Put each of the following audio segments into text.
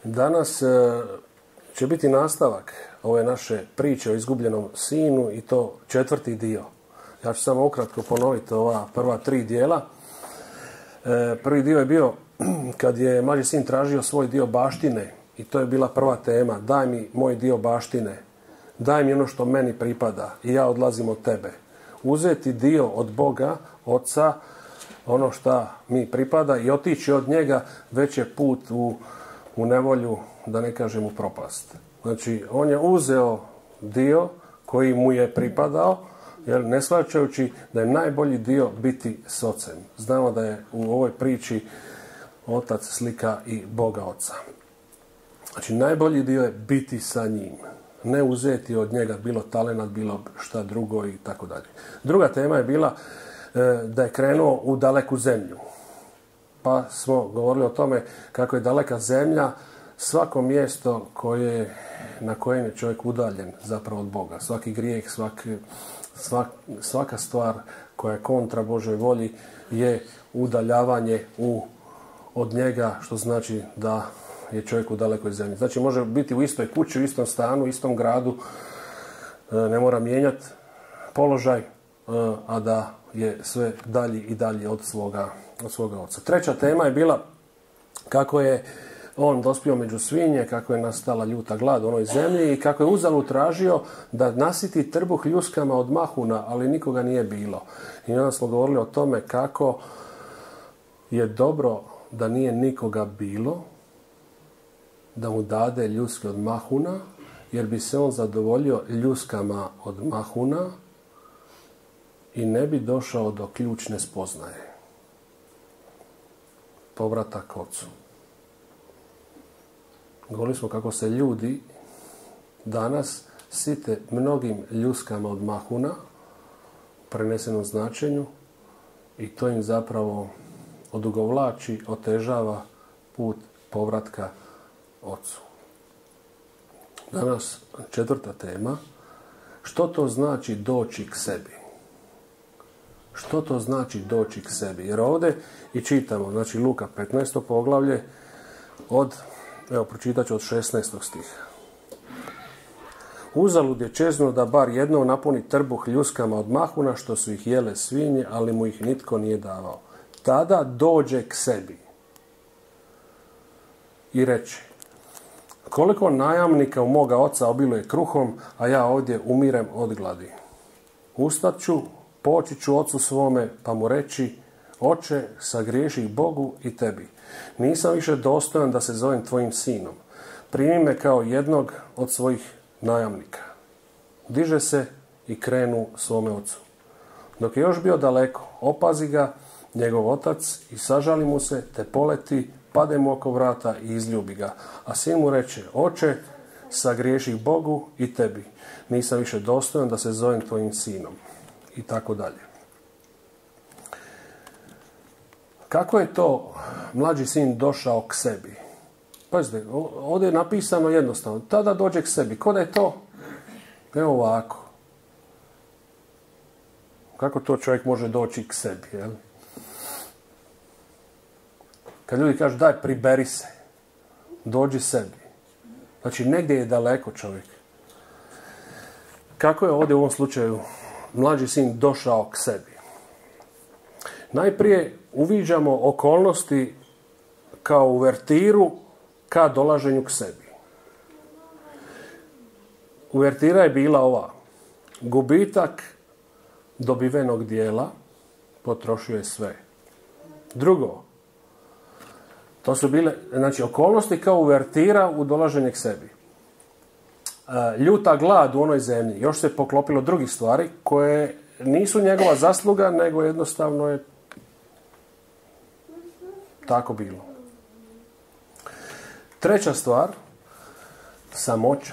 Danas će biti nastavak ove naše priče o izgubljenom sinu i to 4. dio. Ja ću samo ukratko ponoviti ova prva 3 dijela. Prvi dio je bio kad je mlađi sin tražio svoj dio baštine i to je bila prva tema. Daj mi moj dio baštine, daj mi ono što meni pripada i ja odlazim od tebe. Uzeti dio od Boga, Oca, ono što mi pripada i otići od njega već je put u nevolju, da ne kažem u propast. Znači, on je uzeo dio koji mu je pripadao, jer ne shvaćajući da je najbolji dio biti s ocem. Znamo da je u ovoj priči otac slika i Boga Oca. Znači, najbolji dio je biti sa njim. Ne uzeti od njega bilo talenat, bilo šta drugo i tako dalje. Druga tema je bila da je krenuo u daleku zemlju. Pa smo govorili o tome kako je daleka zemlja svako mjesto na kojem je čovjek udaljen zapravo od Boga. Svaki grijeh, svaka stvar koja je kontra Božoj volji je udaljavanje od njega, što znači da je čovjek u dalekoj zemlji. Znači može biti u istoj kući, u istom stanu, u istom gradu, ne mora mijenjati položaj, a da je sve dalje i dalje od svoga oca. Treća tema je bila kako je on dospio među svinje, kako je nastala ljuta glad u onoj zemlji i kako je uzalud tražio da nasiti trbuh ljuskama od mahuna, ali nikoga nije bilo. I onda smo govorili o tome kako je dobro da nije nikoga bilo, da mu dade ljuske od mahuna, jer bi se on zadovoljio ljuskama od mahuna i ne bi došao do ključne spoznaje. Povratak Ocu. Govorili smo kako se ljudi danas site mnogim ljuskama od mahuna u prenesenom značenju i to im zapravo odugovlači, otežava put povratka Ocu. Danas 4. tema. Što to znači doći k sebi? Što to znači doći k sebi? Jer ovdje i čitamo, znači Luka 15. poglavlje pročitat ću od 16. stiha. Uzalud je čeznuo da bar jednom napuni trbuh ljuskama od mahuna što su ih jele svinje, ali mu ih nitko nije davao. Tada dođe k sebi i reče: koliko najamnika u moga oca obiluje kruhom, a ja ovdje umirem od gladi. Ustat ću, poći ću ocu svome, pa mu reći: Oče, sagriješih Bogu i tebi. Nisam više dostojan da se zovem tvojim sinom. Primi me kao jednog od svojih najamnika. Diže se i krenu svome ocu. Dok je još bio daleko, opazi ga njegov otac i sažali mu se, te poleti, pade mu oko vrata i izljubi ga. A sin mu reče: Oče, sagriješih Bogu i tebi. Nisam više dostojan da se zovem tvojim sinom. I tako dalje. Kako je to mlađi sin došao k sebi? Pazite, ovdje je napisano jednostavno. Tada dođe k sebi. Ko da je to? Evo ovako. Kako to čovjek može doći k sebi? Jel? Kad ljudi kažu daj priberi se, dođi sebi. Znači negdje je daleko čovjek. Kako je ovdje u ovom slučaju mlađi sin došao k sebi? Najprije uviđamo okolnosti kao uvertiru ka dolaženju k sebi. Uvertira je bila ova: gubitak dobivenog dijela, potrošio je sve. Drugo, to su bile, znači, okolnosti kao uvertira u dolaženje k sebi. Ljuta glad u onoj zemlji, još se poklopilo drugih stvari koje nisu njegova zasluga, nego jednostavno je tako bilo. Treća stvar, samoća.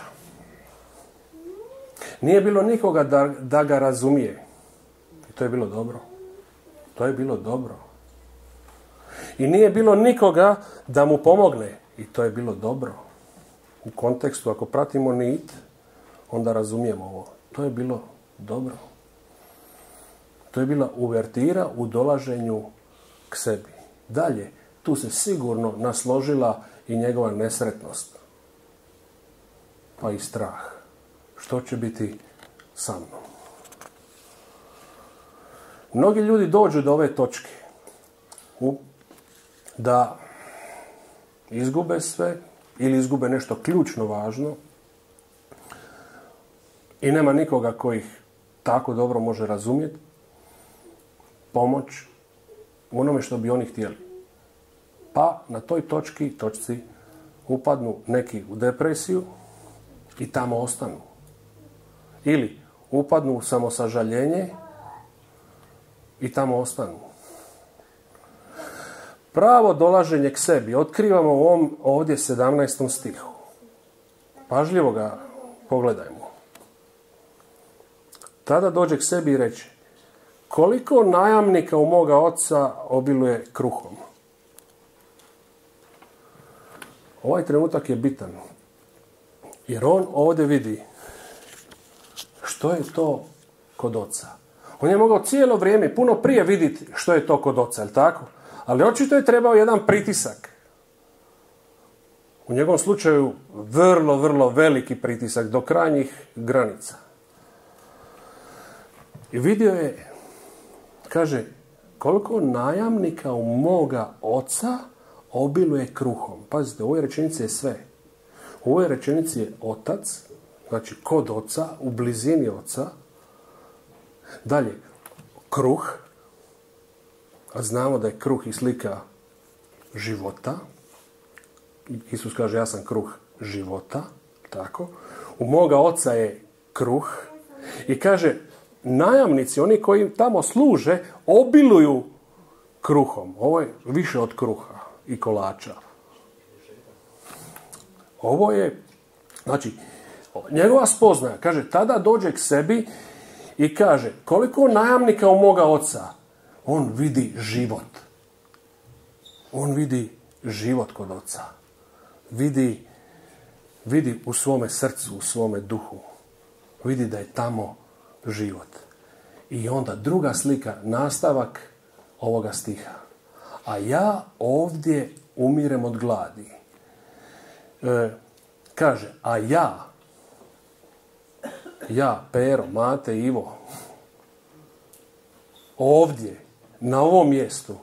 Nije bilo nikoga da ga razumije. I to je bilo dobro. To je bilo dobro. I nije bilo nikoga da mu pomogne. I to je bilo dobro. U kontekstu, ako pratimo nit, onda razumijemo ovo. To je bilo dobro. To je bila uvertira u dolaženju k sebi. Dalje, tu se sigurno nasložila i njegova nesretnost. Pa i strah. Što će biti sa mnom? Mnogi ljudi dođu do ove točke da izgube sve ili izgube nešto ključno važno i nema nikoga koji ih tako dobro može razumjeti, pomoć u onome što bi oni htjeli. Pa na toj točci upadnu neki u depresiju i tamo ostanu. Ili upadnu u samosažaljenje i tamo ostanu. Pravo dolaženje k sebi otkrivamo u ovom ovdje 17. stihu. Pažljivo ga pogledajmo. Tada dođe k sebi i reče: koliko najamnika u moga oca obiluje kruhom. Ovaj trenutak je bitan. Jer on ovdje vidi što je to kod oca. On je mogao cijelo vrijeme, puno prije vidjeti što je to kod oca, jel tako? Ali očito je trebao jedan pritisak. U njegovom slučaju vrlo, vrlo veliki pritisak do krajnjih granica. I vidio je, kaže, koliko najamnika u moga oca obiluje kruhom. Pazite, u ovoj rečenici je sve. U ovoj rečenici je otac, znači kod oca, u blizini oca. Dalje, kruh, a znamo da je kruh i slika života. Isus kaže: ja sam kruh života. Tako. U moga oca je kruh. I kaže, najamnici, oni koji tamo služe, obiluju kruhom. Ovo je više od kruha i kolača. Ovo je, znači, njegova spoznaja, kaže, tada dođe k sebi i kaže, koliko najamnika u moga oca, on vidi život. On vidi život kod oca. Vidi u svome srcu, u svome duhu. Vidi da je tamo život. I onda druga slika, nastavak ovoga stiha. A ja ovdje umirem od gladi. Kaže, a ja, Pero, Mate, Ivo, ovdje, na ovom mjestu,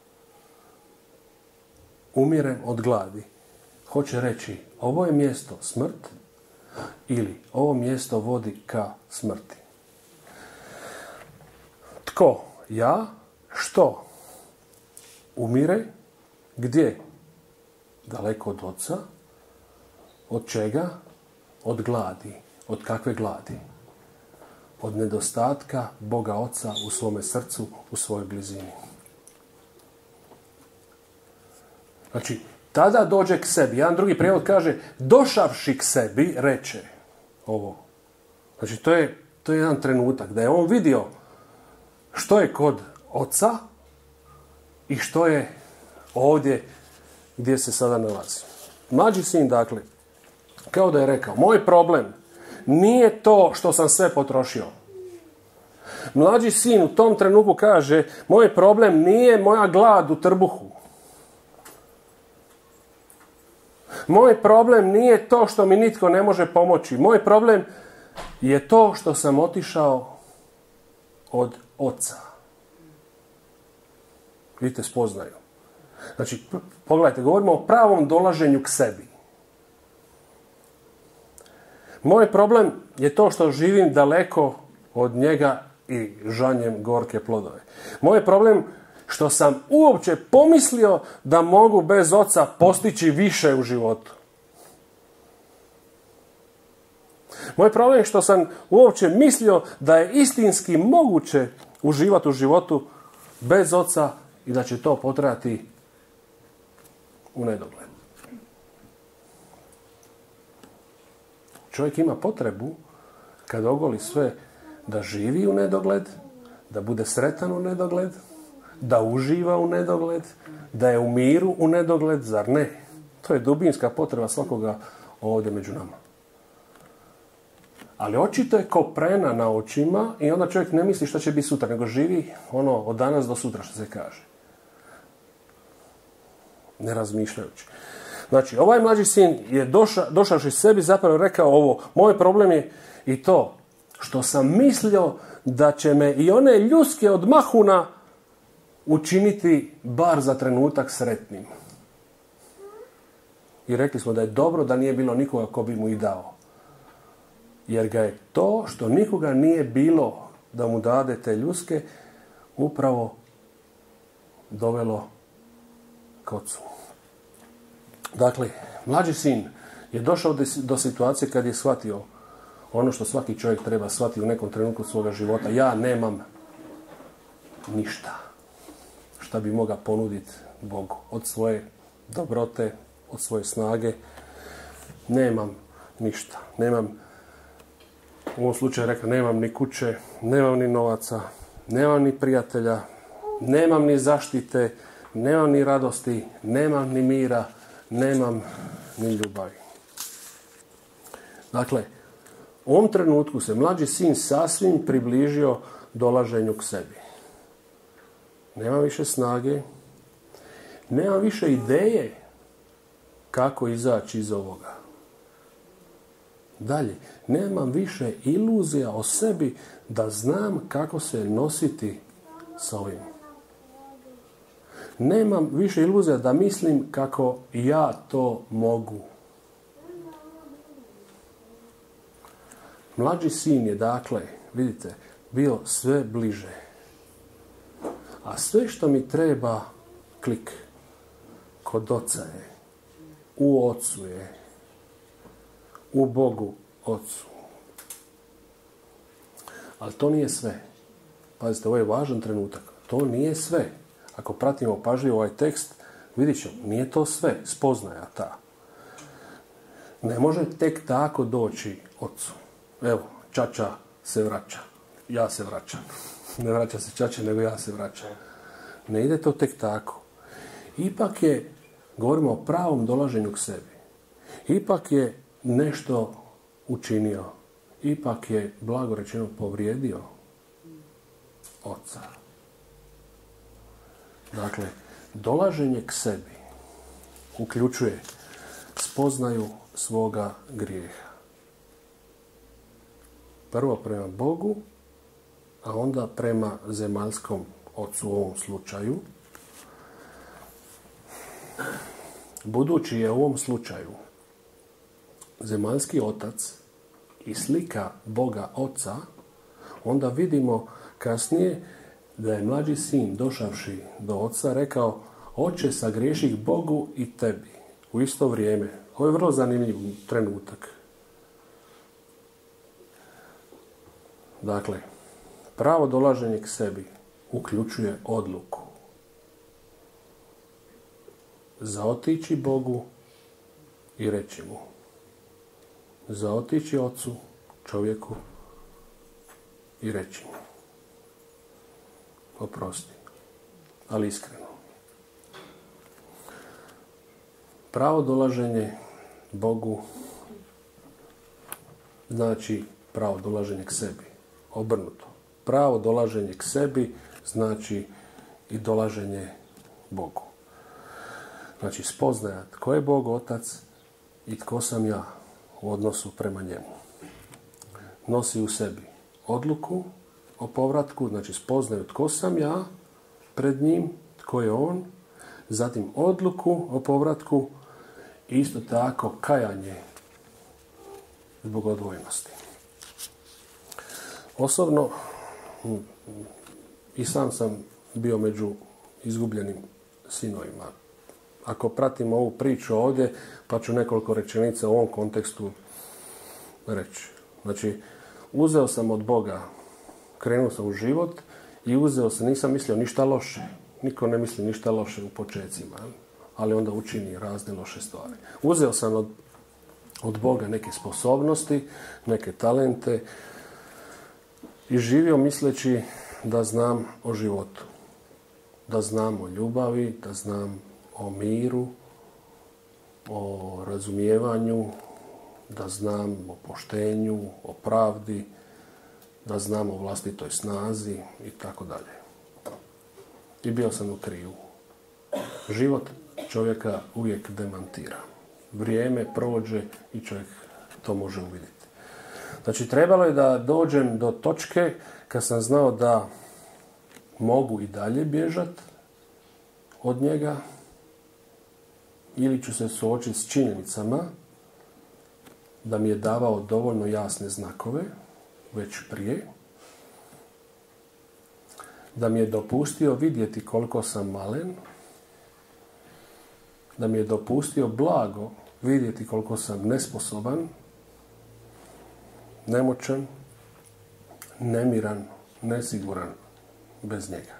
umirem od gladi. Hoće reći, ovo je mjesto smrt ili ovo mjesto vodi ka smrti. Tko? Ja. Što? Umire. Gdje? Daleko od oca. Od čega? Od gladi. Od kakve gladi? Od nedostatka Boga Oca u svome srcu, u svojoj blizini. Znači, tada dođe k sebi. Jedan drugi prijevod kaže, došavši k sebi, reče ovo. Znači, to je jedan trenutak da je on vidio što je kod oca i što je ovdje gdje se sada nalazi. Mlađi sin, dakle, kao da je rekao, moj problem nije to što sam sve potrošio. Mlađi sin u tom trenutku kaže, moj problem nije moja glad u trbuhu. Moj problem nije to što mi nitko ne može pomoći. Moj problem je to što sam otišao od oca. Vidite, spoznaju. Znači, pogledajte, govorimo o pravom dolaženju k sebi. Moj problem je to što živim daleko od njega i žanjem gorke plodove. Moj problem što sam uopće pomislio da mogu bez oca postići više u životu. Moj problem je što sam uopće mislio da je istinski moguće uživati u životu bez oca i da će to potrajati u nedogled. Čovjek ima potrebu, kad ogoli sve, da živi u nedogled, da bude sretan u nedogled, da uživa u nedogled, da je u miru u nedogled, zar ne? To je dubinska potreba svakoga ovdje među nama. Ali očito je koprena na očima i onda čovjek ne misli što će biti sutra, nego živi od danas do sutra, što se kaže. Ne razmišljajući. Znači, ovaj mlađi sin je došavši sebi zapravo rekao ovo, moj problem je i to što sam mislio da će me i one ljuske od mahuna učiniti bar za trenutak sretnim. I rekli smo da je dobro da nije bilo nikoga ko bi mu i dao. Jer ga je to što nikoga nije bilo da mu dade te ljuske upravo dovelo k ocu. Dakle, mlađi sin je došao do situacije kad je shvatio ono što svaki čovjek treba shvatiti u nekom trenutku svoga života. Ja nemam ništa šta bi mogao ponuditi Bogu. Od svoje dobrote, od svoje snage. Nemam ništa. Nemam, u ovom slučaju rekao, nemam ni kuće, nemam ni novaca, nemam ni prijatelja, nemam ni zaštite, nemam ni radosti, nemam ni mira, nemam ni ljubavi. Dakle, u ovom trenutku se mlađi sin sasvim približio dolaženju k sebi. Nema više snage, nema više ideje kako izaći iz ovoga. Dalje, nemam više iluzija o sebi da znam kako se nositi s ovim. Nemam više iluzija da mislim kako ja to mogu. Mlađi sin je, dakle, vidite, bio sve bliže. A sve što mi treba, klik, kod oca je, u ocu je, u Bogu ocu. Ali to nije sve. Pazite, ovo je važan trenutak. To nije sve. Ako pratimo pažljivo ovaj tekst, vidit ćemo, nije to sve, spoznaja ta. Ne može tek tako doći ocu. Evo, čača se vraća. Ja se vraćam. Ne vraća se čača, nego ja se vraćam. Ne ide to tek tako. Ipak je, govorimo o pravom dolaženju k sebi. Ipak je nešto učinio. Ipak je, blago rečeno, povrijedio oca. Dakle, dolaženje k sebi uključuje spoznaju svoga grijeha. Prvo prema Bogu, a onda prema zemaljskom ocu u ovom slučaju. Budući je u ovom slučaju zemaljski otac i slika Boga oca, onda vidimo kasnije da je mlađi sin došavši do oca rekao: Oče, sagriješih Bogu i tebi u isto vrijeme. Ovo je vrlo zanimljiv trenutak. Dakle, pravo dolaženje k sebi uključuje odluku za otići Bogu i reći mu, za otići ocu, čovjeku i reći mu oprosti, ali iskreno. Pravo dolaženje Bogu znači pravo dolaženje k sebi. Obrnuto. Pravo dolaženje k sebi znači i dolaženje Bogu. Znači spoznaja tko je Bog Otac i tko sam ja u odnosu prema njemu. Nosi u sebi odluku o povratku, znači spoznaju tko sam ja pred njim, tko je on, zatim odluku o povratku i isto tako kajanje zbog odvojenosti. Osobno i sam bio među izgubljenim sinovima. Ako pratimo ovu priču ovdje, pa ću nekoliko rečenica u ovom kontekstu reći. Znači, uzeo sam od Boga, krenuo sam u život i uzeo sam, nisam mislio ništa loše. Niko ne misli ništa loše u počecima, ali onda učini razne loše stvari. Uzeo sam od Boga neke sposobnosti, neke talente i živio misleći da znam o životu. Da znam o ljubavi, da znam o miru, o razumijevanju, da znam o poštenju, o pravdi, da znam o vlastitoj snazi i tako dalje. I bio sam u krivu. Život čovjeka uvijek demantira. vrijeme prođe i čovjek to može uvidjeti. Znači, trebalo je da dođem do točke kad sam znao da mogu i dalje bježati od njega ili ću se suočiti s činjenicama da mi je davao dovoljno jasne znakove već prije, da mi je dopustio vidjeti koliko sam malen, da mi je dopustio blago vidjeti koliko sam nesposoban, nemoćan, nemiran, nesiguran bez njega.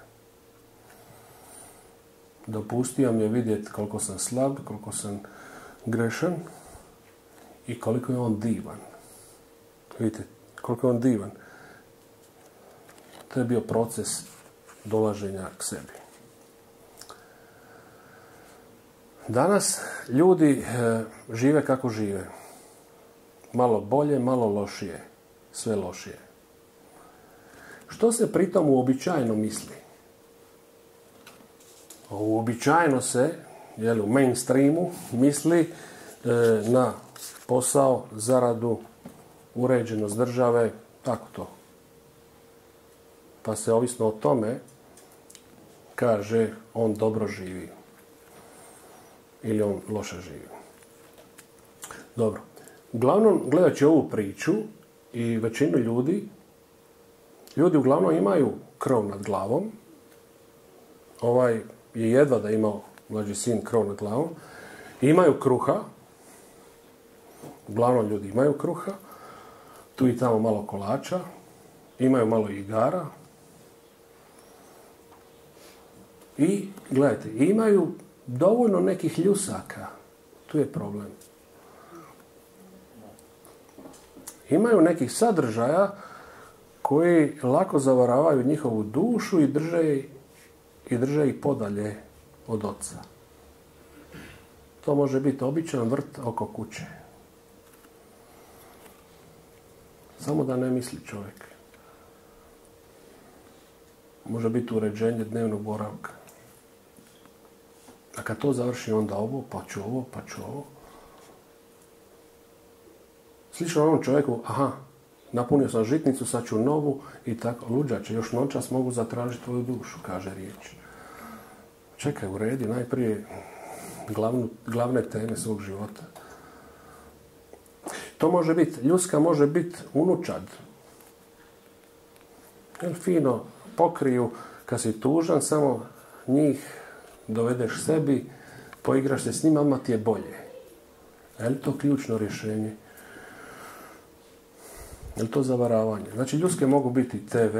Dopustio mi je vidjeti koliko sam slab, koliko sam grešan i koliko je on divan. Vidite, koliko je on divan. To je bio proces dolaženja k sebi. Danas ljudi žive kako žive. Malo bolje, malo lošije. Sve lošije. Što se pritom uobičajeno misli? Uobičajeno se, u mainstreamu, misli na posao, zaradu, uređenost države, tako to. Pa se ovisno o tome kaže on dobro živi ili on loše živi. Dobro. Uglavnom, gledajući ovu priču i većinu ljudi uglavnom imaju krov nad glavom. Ovaj je jedva da imao mlađi sin krov nad glavom. Imaju kruha. Uglavnom ljudi imaju kruha. Tu i tamo malo kolača. Imaju malo igara. I, gledajte, imaju dovoljno nekih ljusaka. Tu je problem. Imaju nekih sadržaja koji lako zavaravaju njihovu dušu i drže ih podalje od oca. To može biti običan vrt oko kuće. Samo da ne misli čovjek. Može biti uređenje dnevnog boravka. A kad to završi, onda ovo, pa ću ovo, pa ću ovo. Slično onom čovjeku, napunio sam žitnicu, sad ću novu i tako. Luđače, još noćas mogu zatražiti tvoju dušu, kaže riječ. Čekaj, uredi najprije glavne teme svog života. To može biti, ljudska može biti unučad. Fino pokriju, kad si tužan, samo njih dovedeš sebi, poigraš se s njima, odmah ti je bolje. Je li to ključno rješenje? Je li to zavaravanje? Znači, ljudske mogu biti TV,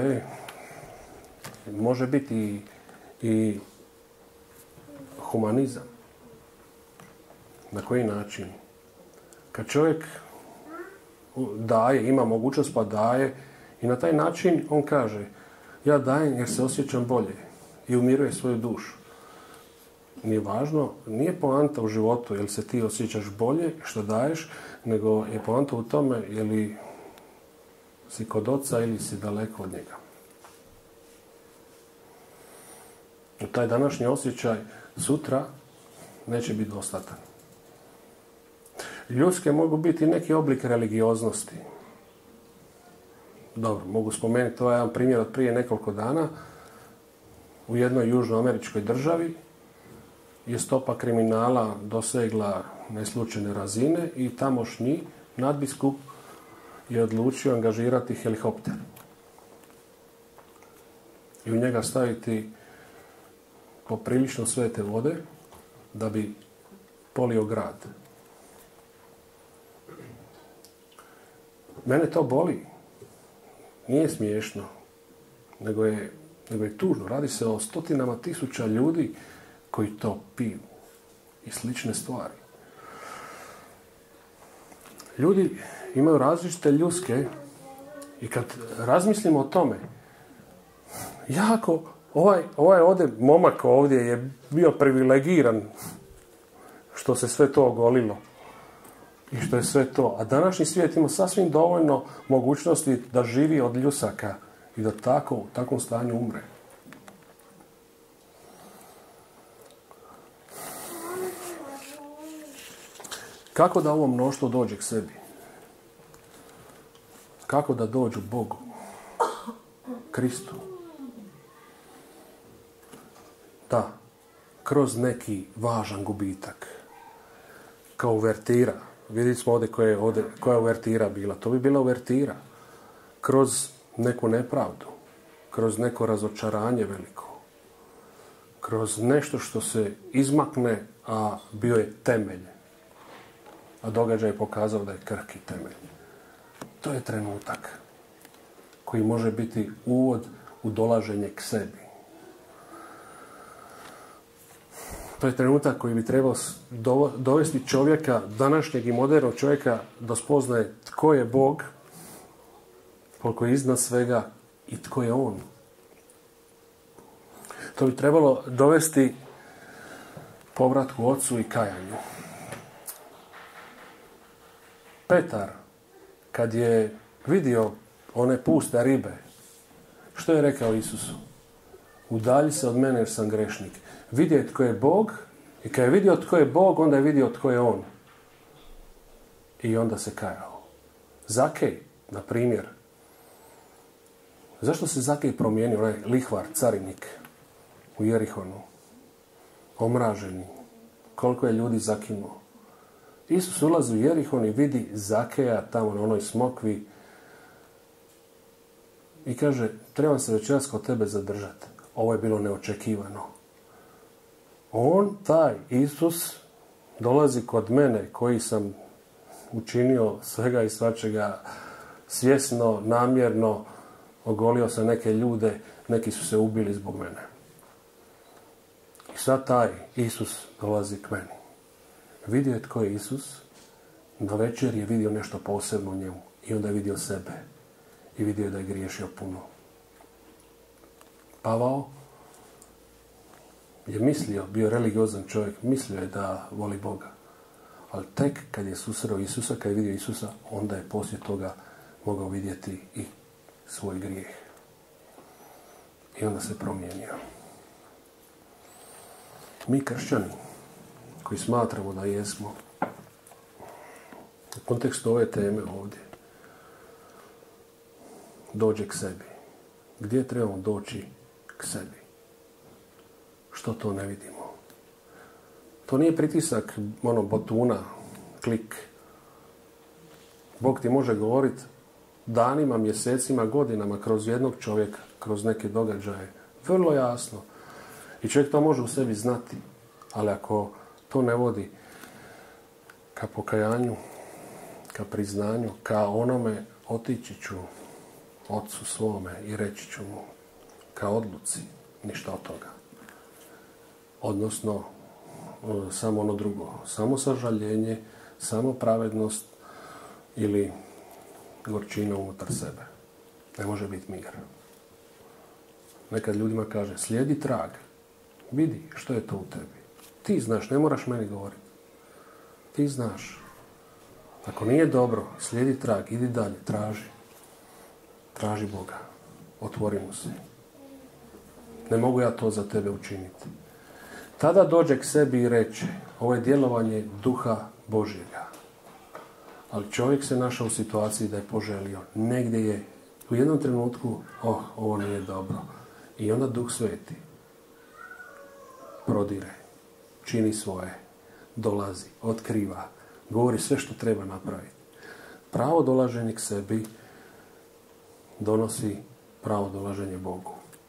može biti i humanizam. Na koji način? Kad čovjek daje, ima mogućnost pa daje i na taj način on kaže ja dajem jer se osjećam bolje i umiruje svoju dušu. Nije važno, nije poanta u životu jel se ti osjećaš bolje što daješ, nego je poanta u tome je li si kod oca ili si daleko od njega. Taj današnji osjećaj sutra neće biti dostatan. Ljudske mogu biti neki oblik religioznosti. Dobro, mogu spomenuti ovaj jedan primjer od prije nekoliko dana. U jednoj južnoameričkoj državi je stopa kriminala dosegla neslučajne razine i tamošnji nadbiskup je odlučio angažirati helikopter i u njega staviti poprilično svete vode da bi polio grad. Mene to boli. Nije smiješno, nego je tužno. Radi se o stotinama tisuća ljudi koji to piju i slične stvari. Ljudi imaju različite ljudske i kad razmislimo o tome, jako, ovaj ovdje, momak ovdje je bio privilegiran što se sve to ogolilo i što je sve to. A današnji svijet ima sasvim dovoljno mogućnosti da živi od ljusaka i da u takvom stanju umre. Kako da ovo mnoštvo dođe k sebi? Kako da dođu Bogu, Kristu? Da, kroz neki važan gubitak. Kao uvertira. Vidjeli smo ovdje koja je uvertira bila. To bi bila uvertira. Kroz neku nepravdu. Kroz neko razočaranje veliko. Kroz nešto što se izmakne, a bio je temelj. A događaj je pokazao da je krhki temelj. To je trenutak koji može biti uvod u dolaženje k sebi. To je trenutak koji bi trebao dovesti čovjeka, današnjeg i modernog čovjeka, da spoznaje tko je Bog, koliko je iznad svega i tko je On. To bi trebalo dovesti povratku Ocu i kajanju. Petar, kad je vidio one puste ribe, što je rekao Isusu? Udalji se od mene jer sam grešnik. Vidio je tko je Bog i kad je vidio tko je Bog, onda je vidio tko je On. I onda se kajao. Zakej, na primjer. Zašto se Zakej promijenio, onaj lihvar, carinik u Jerihonu? Omraženi. Koliko je ljudi zakinuo. Isus ulazi u Jerihon i vidi Zakeja tamo na onoj smokvi i kaže, trebam se večeras kod tebe zadržati. Ovo je bilo neočekivano. On, taj Isus, dolazi kod mene koji sam učinio svega i svačega svjesno, namjerno, ogolio sam neke ljude, neki su se ubili zbog mene. I sad taj Isus dolazi k meni. Vidio je tko je Isus, na večer je vidio nešto posebno u njemu i onda je vidio sebe i vidio da je griješio puno. Pavao je mislio, bio religiozan čovjek, mislio je da voli Boga. Ali tek kad je susreo Isusa, kad je vidio Isusa, onda je poslije toga mogao vidjeti i svoj grijeh. I onda se promijenio. Mi kršćani, koji smatramo da jesmo, u kontekstu ove teme ovdje, dođe k sebi. Gdje trebamo doći k sebi? Što to ne vidimo? To nije pritisak botuna, klik. Bog ti može govoriti danima, mjesecima, godinama kroz jednog čovjeka, kroz neke događaje. Vrlo jasno. I čovjek to može u sebi znati. Ali ako to ne vodi ka pokajanju, ka priznanju, ka onome, otići ću Ocu svome i reći ću mu ka odluci, ništa od toga. Odnosno, samo ono drugo. Samo sažaljenje, samo pravednost ili gorčina unutar sebe. Ne može biti mir. Nekad ljudima kaže, slijedi trag. Vidi što je to u tebi. Ti znaš, ne moraš meni govoriti. Ti znaš. Ako nije dobro, slijedi trag, idi dalje, traži. Traži Boga. Otvori mu se. Ne mogu ja to za tebe učiniti. Tada dođe k sebi i reče, ovo je djelovanje Duha Božjega. Ali čovjek se našao u situaciji da je poželio. Negdje je u jednom trenutku, ovo nije dobro. I onda Duh Sveti prodire, čini svoje, dolazi, otkriva, govori sve što treba napraviti. Pravo dolaženje k sebi donosi pravo dolaženje Bogu.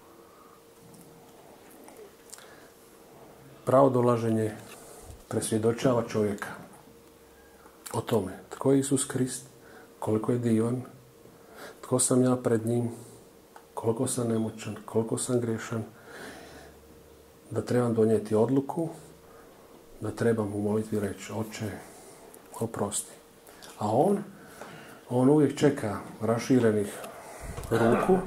Pravo dolaženje presvjedočava čovjeka o tome tko je Isus Krist, koliko je divan, tko sam ja pred njim, koliko sam nemoćan, koliko sam grešan, da trebam donijeti odluku, da trebam u molitvi reći, Oče, oprosti. A on uvijek čeka raširenih ruku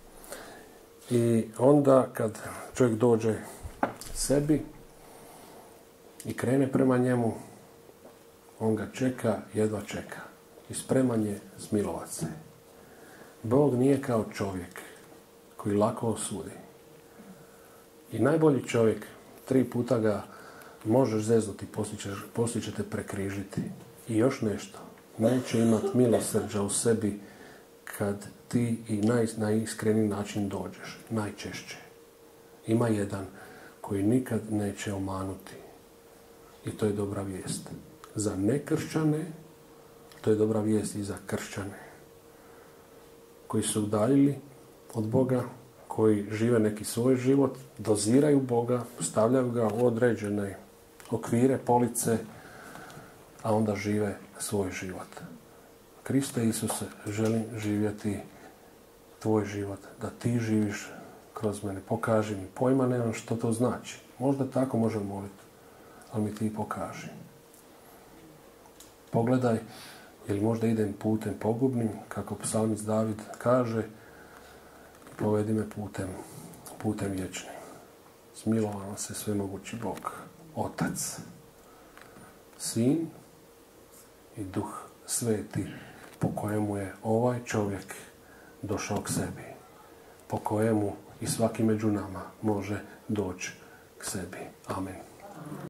i onda kad čovjek dođe sebi i krene prema njemu, on ga čeka, jedva čeka i spreman je smilovat se. Bog nije kao čovjek koji lako osudi. I najbolji čovjek, 3 puta ga možeš zeznuti, poslije ćete prekrižiti. I još nešto. Neće imati milosrđa u sebi kad ti i na iskreni način dođeš. Najčešće. Ima jedan koji nikad neće omanuti. I to je dobra vijest. Za nekršćane, to je dobra vijest i za kršćane. Koji su udaljili od Boga, koji žive neki svoj život, doziraju Boga, stavljaju ga u određene okvire, police, a onda žive svoj život. Kriste Isuse, želim živjeti tvoj život, da ti živiš kroz mene. Pokaži mi. Pojma nemam što to znači. Možda tako možem moliti, ali mi ti pokaži. Pogledaj, ili možda idem putem pogubnim, kako psalmist David kaže, povedi me putem vječnim. Smilovao se svemogući Bog, Otac, Sin i Duh Sveti, po kojemu je ovaj čovjek došao k sebi, po kojemu i svaki među nama može doći k sebi. Amen.